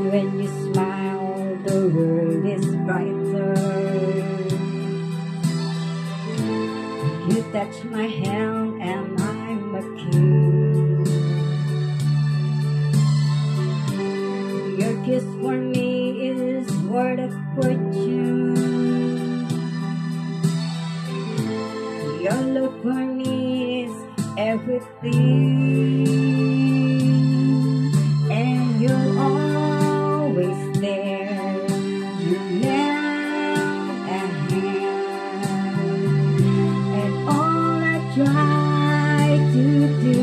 When you smile, the world is brighter. You touch my hand and I'm a king. Your kiss for me is worth a fortune. Your love for me is everything. And you're always there. You lend a hand. And all I try to do,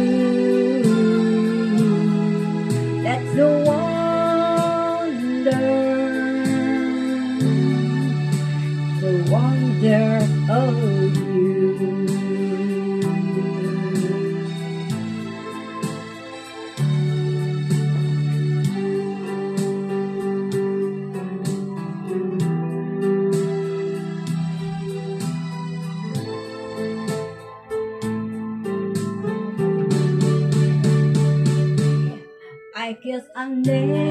that's the wonder of you. I guess I'll never